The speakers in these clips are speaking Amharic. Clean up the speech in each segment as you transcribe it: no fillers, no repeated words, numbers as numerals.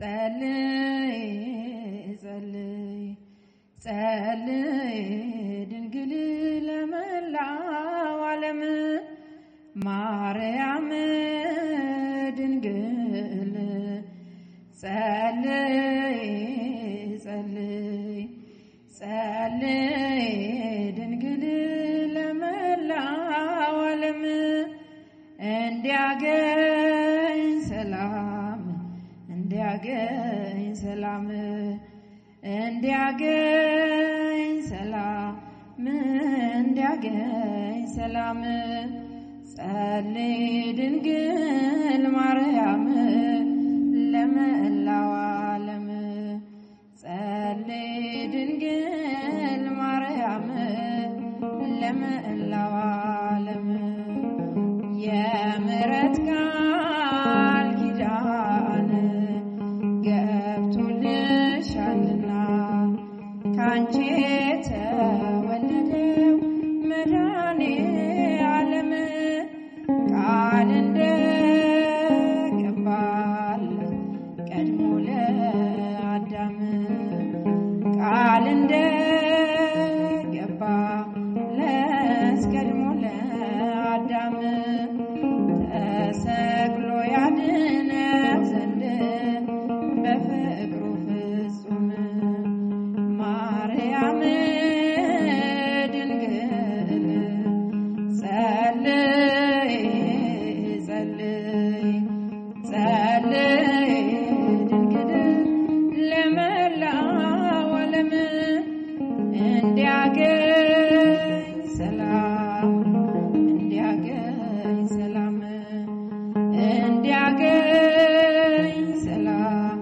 ጸልይ ጸልይ ጸልይ ድንግል ለመላው ዓለም ማርያም ድንግል ጸልይ ጸልይ ጸልይ ድንግል ለመላው ዓለም እንዲያገኝ ሰላም እንዲያገኝ ሰላም እንዲያገኝ ሰላም እንዲያገኝ ሰላም ጸልይ ድንግል ማርያም ለመላው ዓለም ጸልይ ድንግል ማርያም ለመላው ዓለም የምሕረት ቃል ኪዳን ገብቶልሻልና ካንቺ የተወለደው መድኃኔዓለም ቃል እንደገባል ቀድሞ ለአዳም ቃል እንደገባ ቀድሞ ለአዳም ተሰቅሎ ያድነው ዘንድ በፍቅሩ ፍጹም ማርያም ድንግል ጸልይ ጸልይ ጸልይ ድንግል ለመላው ዓለም እንዲያገኝ ሰላም እንዲያገኝ ሰላም እንዲያገኝ ሰላም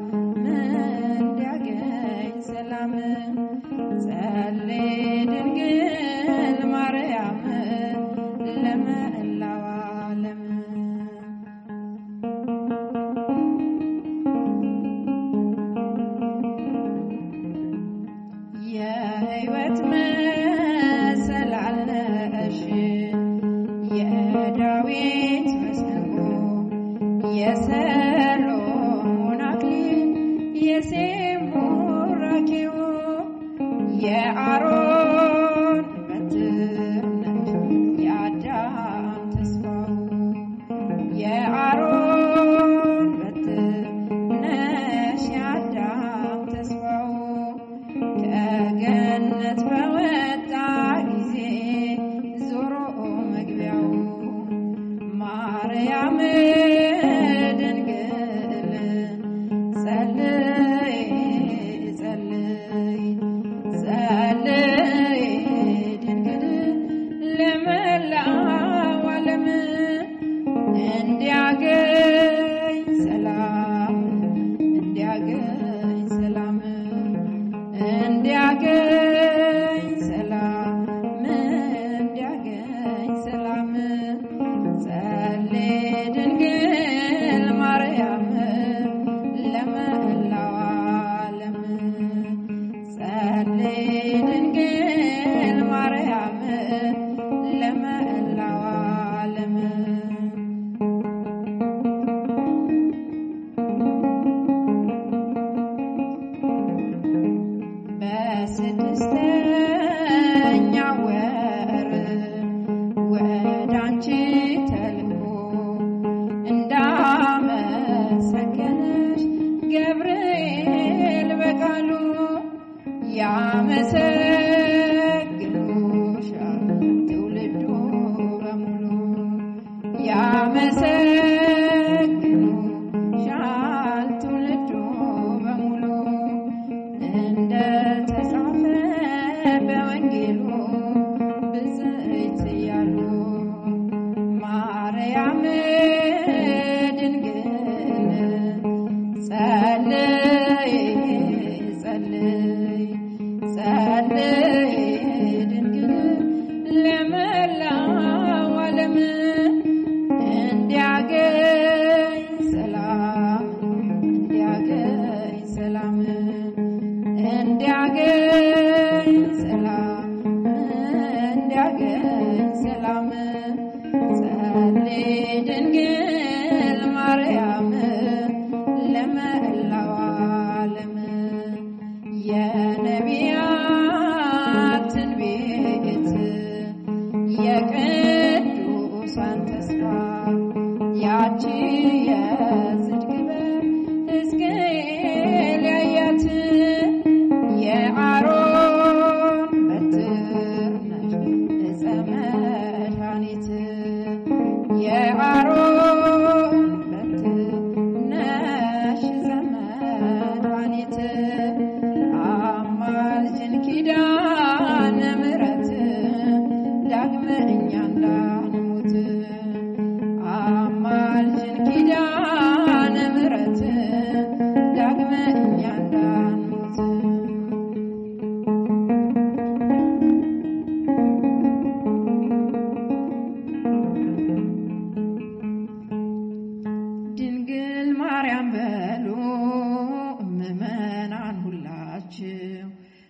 እንዲያገኝ ሰላም ጸልይ ድንግል ማርያም ለመላው ዓለም የሕይወት መሰላል ነሽ የዳዊት መሰንቆ የሰሎሞን አክሊል የሴም ቡራኬው የአሮን በትር ነሽ የአዳም ተስፋው የአሮን በትር ነሽ የአዳም ተስፋው ከገነት በወጣ ጊዜ ዞሮ መግቢያው ማርያም ድንግል ጸልይ ጸልይ ጸልይ ድንግል ለመላው ዓለም እንዲያገኝ ሰላም እንዲያገኝ ሰላም እንዲያገኝ ሰላም እንዲያገኝ ሰላም ጸልይ ድንግል ማርያም ለመላው ዓለም ጸልይ ድንግል ማርያም ለመላው ዓለም በስድስተኛው ወር ወደ አንቺ ተልኮ እንዳመሰገነሽ ገብርኤል በቃሉ ያመሰግኑሻል ትውልዱ በሙሉ ያመሰግኑሻል ትውልዱ በሙሉ እንደተጻፈ በወንጌሉ ብፅዕት እያሉ ማርያም ድንግል ጸልይ ጸልይ ጸልይ ድንግል ለመላው ዓለም እንዲያገኝ ሰላም እንዲያገኝ ሰላም እንዲያገኝ ሰላም እንዲያገኝ ሰላም ጸልይ ድንግል ማርያም ለመላው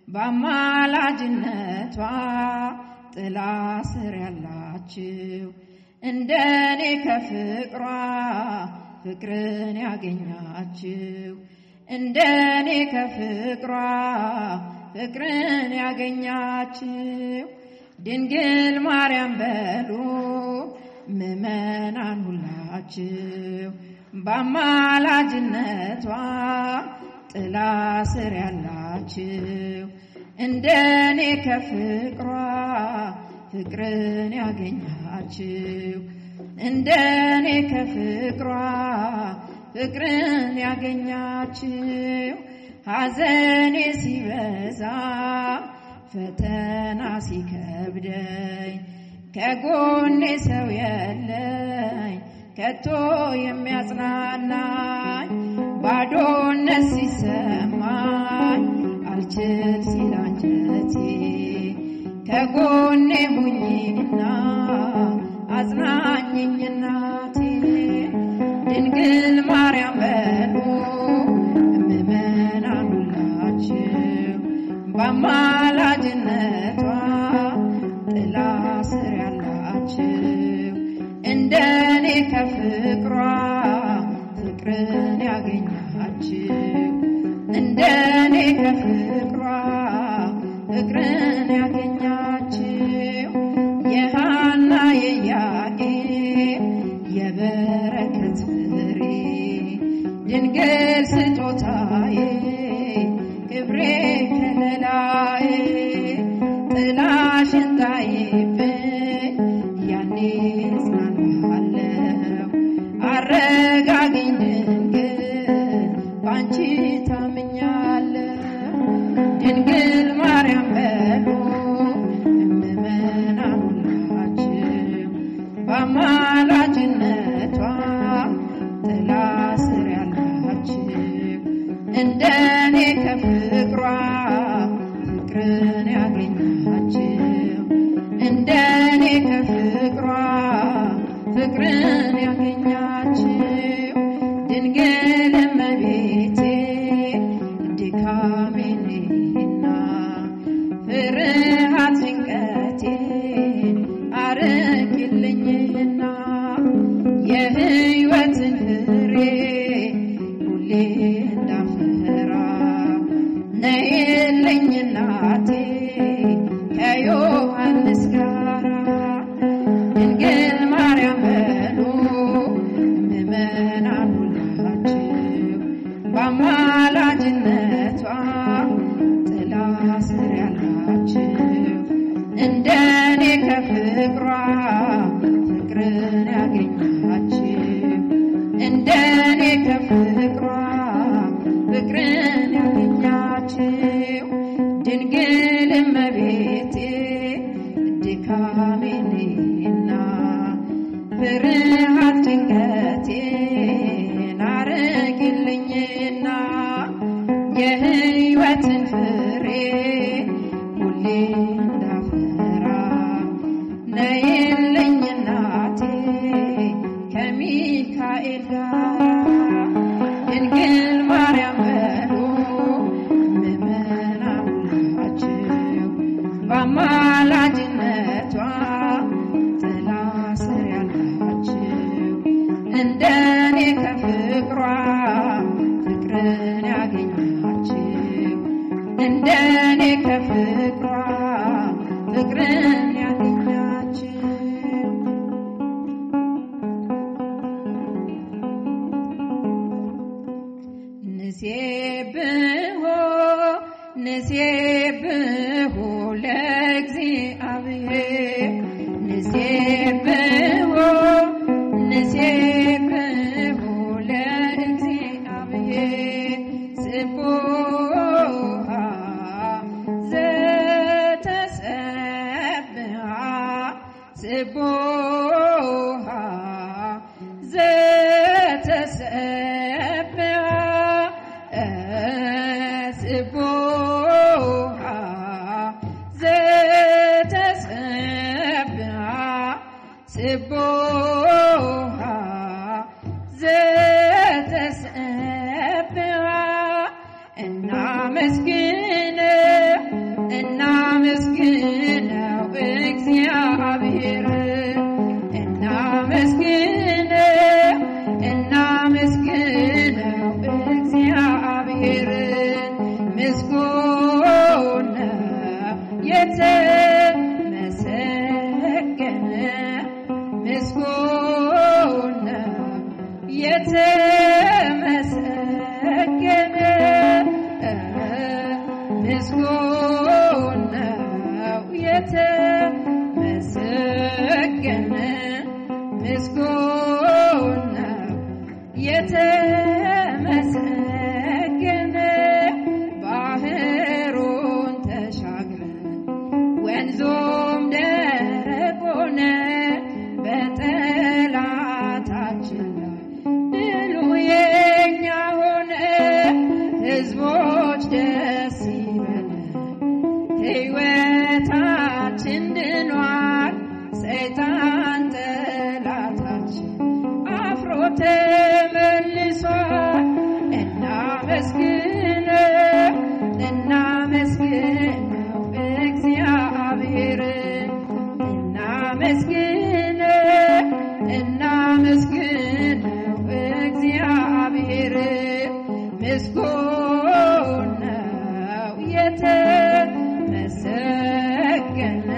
በአማላጅነቷ ጥላ ስር ያላችሁ እንደኔ ከፍቅሯ ፍቅርን ያገኛችሁ እንደኔ ከፍቅሯ ፍቅርን ያገኛችሁ ድንግል ማርያም በሉ ምእመናን ሁላችሁ በአማላጅነቷ ጥላ ስር ያላችሁ እንደኔ ከፍቅሯ ፍቅርን ያገኛችሁ እንደኔ ከፍቅሯ ፍቅርን ያገኛችሁ ሐዘኔ ሲበዛ ፈተና ሲከብደኝ ከጎኔ ሰው የለኝ ከቶ የሚያጽናናኝ ባዶነት ሲሰማኝ አልችል ሲል አንጀቴ ከጎኔ ሁኚና አጽናኝኝ እናቴ ድንግል ማርያም በሉ ምእመናን ሁላችሁ በአማላጅነቷ ጥላ ስር ያላችሁ እንደኔ ከፍቅሯ ፍቅርን ያገኛችሁ እንደኔ ከፍቅሯ ፍቅርን ያገኛችሁ የሐና የኢያቄም የበረከት ፍሬ ድንግል ስጦታዬ ክብሬ ከለላዬ ጥላሽን ጣይብኝ ያኔ እጽናናለሁ አረጋጊኝ ድንግል ባንቺ ታምኛለሁ ድንግል ማርያም በሉ ምእመናን ሁላችሁ በአማላጅነቷ ጥላ ስር ያላችሁ እንደኔ ከፍቅሯ ፍቅርን ያገኛችሁ እንደኔ ከፍቅሯ ፍቅርን ያገኛችሁ ድንግል እመቤቴ ድካሜንና ፍርሃት ጭንቀቴን አርቂልኝና የሕይወትን ፍሬ ሁሌ እንዳፈራ ነይልኝ እናቴ ከዮሐንስ ጋራ ድንግል ማርያም በሉ ምእመናን ሁላችሁ በአማላጅነቷ ጥላ ስር ያላችሁ እንደኔ ከፍቅሯ ፍቅርን ያገኛችሁ እንደኔ ከፍቅሯ ፍቅርን ያገኛችሁ ድንግል እመቤቴ ድካሜንና ፍርሃት ጭንቀቴን አርቂልኝና የሕይወትን ፍሬ ሁሌ እንዳፈራ ነይልኝ እናቴ ከሚካኤል ጋር ድንግል ማርያም በሉ ምእመናን ሁላችሁ በአማላጅነቷ ጥላ ስር ያላችሁ እንደኔ ከፍቅሯ ፍቅርን ያገኛችሁ እንደኔ ከፍቅሯ ፍቅርን ያገኛችሁ ንሴብሖ ለእግዚአብሔር ንሴብሖ ለእግዚአብሔር ስቡሐ ዘተሰብሐ ስቡሐ ዘተሰብሐ ስቡሐ ዘተሰብሐ ስቡሐ ዘተሰብሐ እናመስግነው እናመስግነው እግዚአብሔርን እናመስግነው እግዚአብሔርን ምስጉን ነው የተመሰገነ ምስጉን ነው የተመሰገነ ምስጉን ነው የተመሰገነ ምስጉን ነው የተመሰገነ ባህሩን ተሻግረን ወንዙም ደረቅ ሆነ በጠላታችን ላይ ድሉ የኛ ሆነ ሕዝቦች ደስ ይበለን ሕይወታችን ድኗል ሰይጣን ጠላታችን አፍሮ ተመልሷል እናመስግነው እግዚአብሔርን እናመስግነው እግዚአብሔርን ምስጉን ነው የተመሰገነ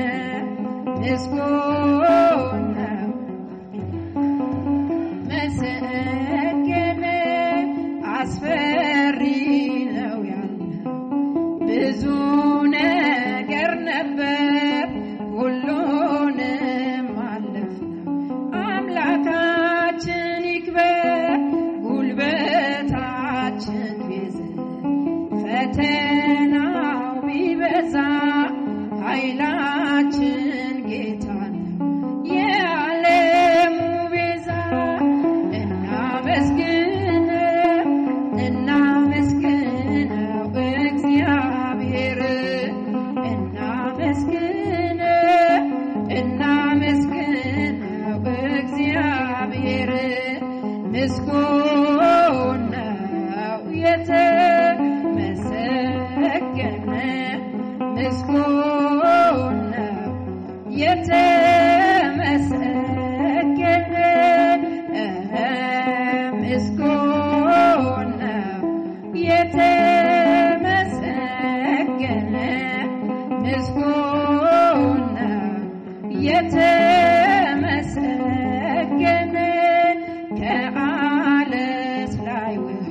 ምስጉን ነው መሰገነ አስፈሪ ነው ያልነው ብዙ ነገር ነበር ሁሉንም አለፍነው አምላካችን ይክበር ጉልበታችን ቢዝል ፈተናው ቢበዛ ኃይላችን ጌታ ነው የዓለሙ ቤዛ እናመስግነው እግዚአብሔርን እናመስግነው እግዚአብሔርን ምስጉን ነው የተመሰገነ ምስጉን ነው የተመሰገነ ምስጉን ነው የተመሰገነ ምስጉን ነው የተመሰገነ ከዓለት ላይ ውሃ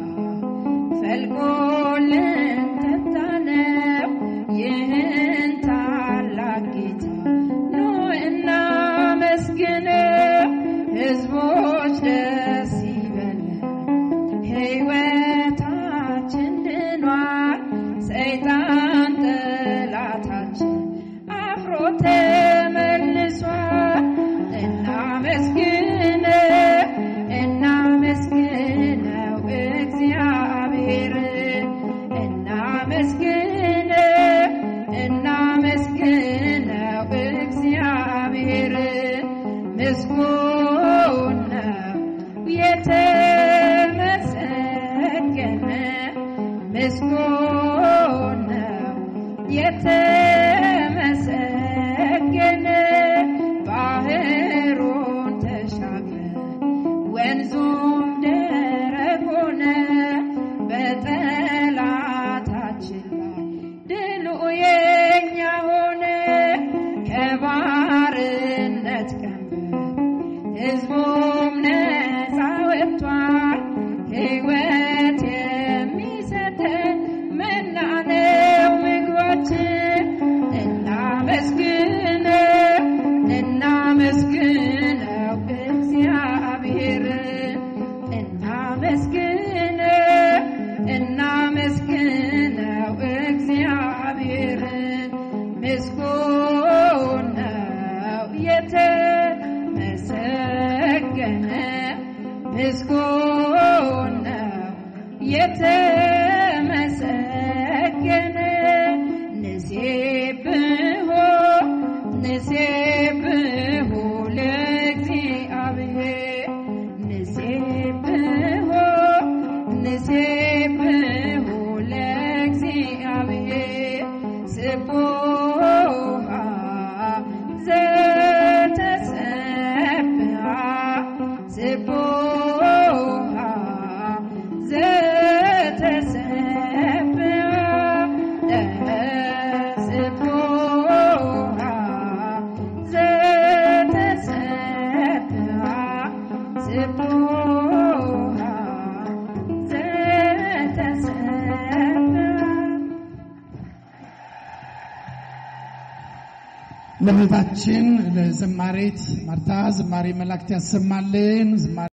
ፈልቆልን ጠጣነው ይህን ታላቅ ጌታ ኑ እናመስግነው ሕዝቦች ደስ ይበለን ሕይወታችን ድኗል ሰይጣን ጠላታችን አፍሮ ተመልሷል እናመስግነው እግዚአብሔርን እናመስግነው እግዚአብሔርን ምስጉን ነው የተመሰገነ ምስጉን ነው የተመሰገነ ባህሩን ተሻግረን ወንዙም ደረቅ ሆነ በጠላታችን ላይ ድሉ የኛ ሆነ ከባርነት ቀንበር ሕዝቡም ነፃ ወጥቷል ሕይወት የሚሰጠን መና ነው ምግባችን እናመስግነው እግዚአብሔርን እናመስግነው እግዚአብሔርን ምስጉን ነው የተመሰገነ ምስጉን ነው የተመሰገነ ንሴብሖ ለእግዚአብሔር ንሴብሖ ለእግዚአብሔር ስቡሕ ለቤታችን ለዘማሪት ማርታ ዝማሬ መላእክት ያሰማልን